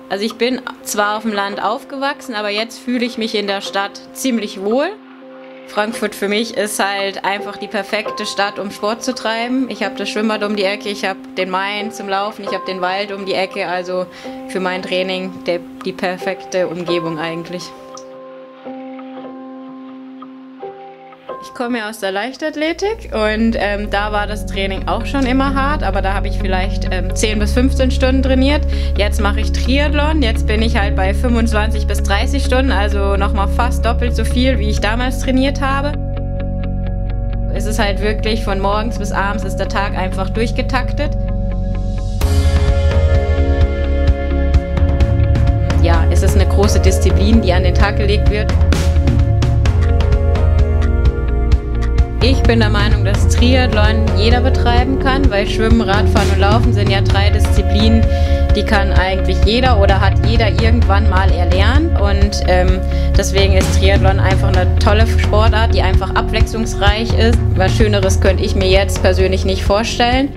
Also ich bin zwar auf dem Land aufgewachsen, aber jetzt fühle ich mich in der Stadt ziemlich wohl. Frankfurt für mich ist halt einfach die perfekte Stadt, um Sport zu treiben. Ich habe das Schwimmbad um die Ecke, ich habe den Main zum Laufen, ich habe den Wald um die Ecke. Also für mein Training die perfekte Umgebung eigentlich. Ich komme ja aus der Leichtathletik und da war das Training auch schon immer hart, aber da habe ich vielleicht 10 bis 15 Stunden trainiert. Jetzt mache ich Triathlon, jetzt bin ich halt bei 25 bis 30 Stunden, also nochmal fast doppelt so viel, wie ich damals trainiert habe. Es ist halt wirklich von morgens bis abends ist der Tag einfach durchgetaktet. Ja, es ist eine große Disziplin, die an den Tag gelegt wird. Ich bin der Meinung, dass Triathlon jeder betreiben kann, weil Schwimmen, Radfahren und Laufen sind ja 3 Disziplinen, die kann eigentlich jeder oder hat jeder irgendwann mal erlernt. Und deswegen ist Triathlon einfach eine tolle Sportart, die einfach abwechslungsreich ist. Was Schöneres könnte ich mir jetzt persönlich nicht vorstellen.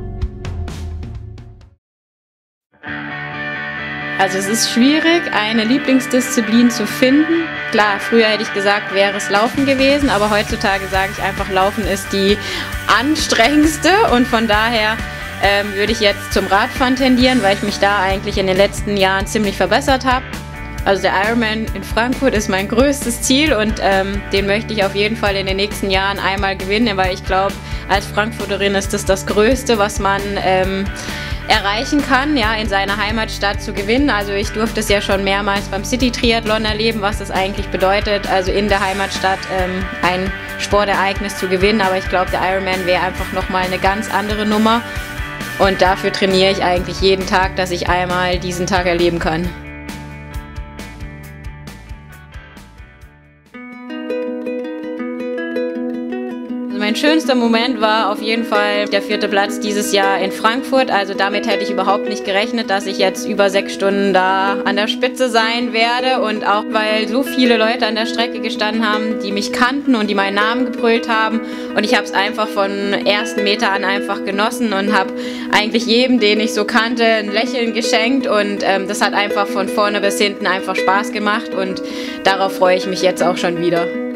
Also es ist schwierig, eine Lieblingsdisziplin zu finden. Klar, früher hätte ich gesagt, wäre es Laufen gewesen, aber heutzutage sage ich einfach, Laufen ist die anstrengendste und von daher würde ich jetzt zum Radfahren tendieren, weil ich mich da eigentlich in den letzten Jahren ziemlich verbessert habe. Also der Ironman in Frankfurt ist mein größtes Ziel und den möchte ich auf jeden Fall in den nächsten Jahren einmal gewinnen, weil ich glaube, als Frankfurterin ist das Größte, was man erreichen kann, ja, in seiner Heimatstadt zu gewinnen. Also ich durfte es ja schon mehrmals beim City-Triathlon erleben, was das eigentlich bedeutet, also in der Heimatstadt ein Sportereignis zu gewinnen. Aber ich glaube, der Ironman wäre einfach nochmal eine ganz andere Nummer. Und dafür trainiere ich eigentlich jeden Tag, dass ich einmal diesen Tag erleben kann. Mein schönster Moment war auf jeden Fall der 4. Platz dieses Jahr in Frankfurt. Also damit hätte ich überhaupt nicht gerechnet, dass ich jetzt über 6 Stunden da an der Spitze sein werde. Und auch weil so viele Leute an der Strecke gestanden haben, die mich kannten und die meinen Namen gebrüllt haben. Und ich habe es einfach von ersten Meter an einfach genossen und habe eigentlich jedem, den ich so kannte, ein Lächeln geschenkt. Und das hat einfach von vorne bis hinten einfach Spaß gemacht und darauf freue ich mich jetzt auch schon wieder.